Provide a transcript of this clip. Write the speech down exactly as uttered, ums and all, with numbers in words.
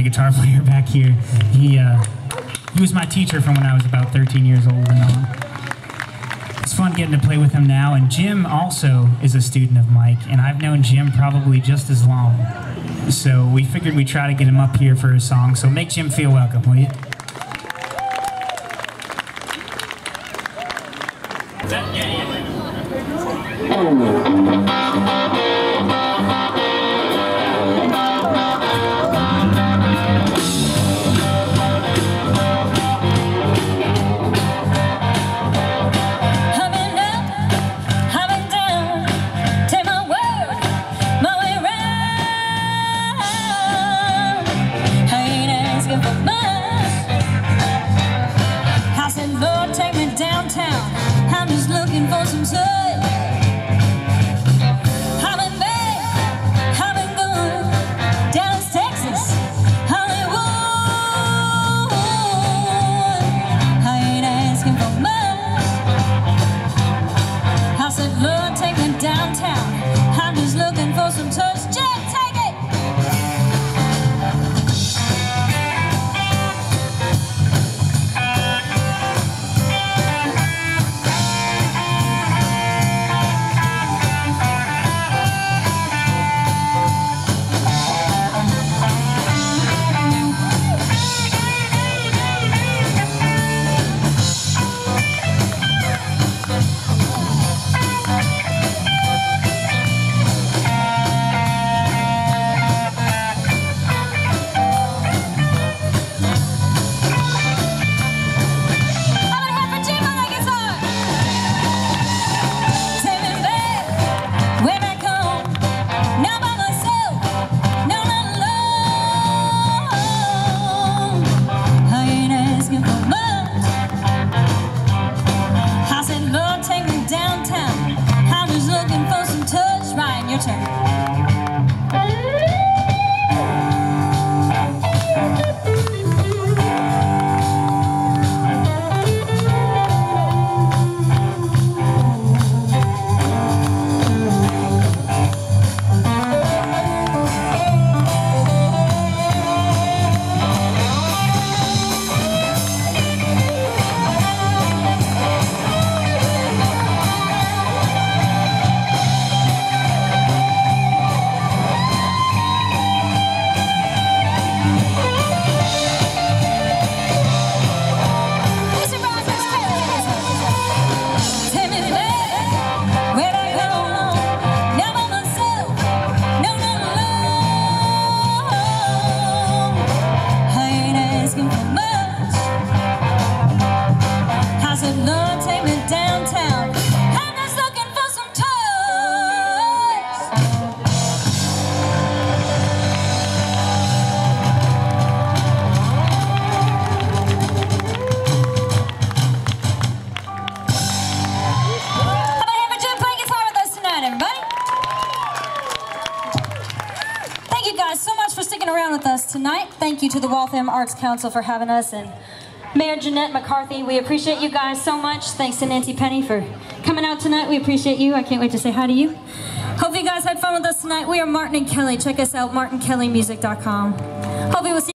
the guitar player back here. He, uh, he was my teacher from when I was about thirteen years old and on. It's fun getting to play with him now, and Jim also is a student of Mike, and I've known Jim probably just as long. So we figured we'd try to get him up here for a song, so make Jim feel welcome, will you? Yeah, yeah. I'm just looking for some sun. I've been bad, I've been good. Dallas, Texas, Hollywood. I ain't asking for much. I said, Lord, take me downtown. I'm just looking for some touch. Jack, take it. Your turn. So much for sticking around with us tonight. Thank you to the Waltham Arts Council for having us, and Mayor Jeanette McCarthy. We appreciate you guys so much. Thanks to Nancy Penny for coming out tonight. We appreciate you. I can't wait to say hi to you. Hope you guys had fun with us tonight. We are Martin and Kelly. Check us out, martin kelly music dot com. Hope you will see